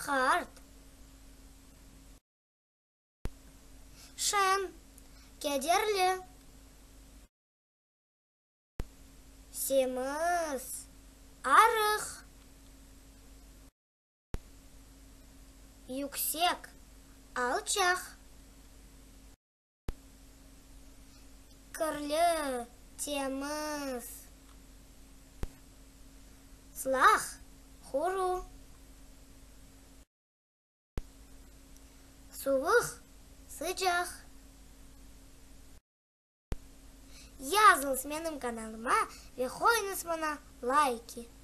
Қарт. Шен, кедерлі. Семіз, арық. Yüksek, alçak. Kirli, temiz. Ислах, хуру. Суық, sıcak. Yazылыңыз менің каналыма, ve қойыңыз мына лайки.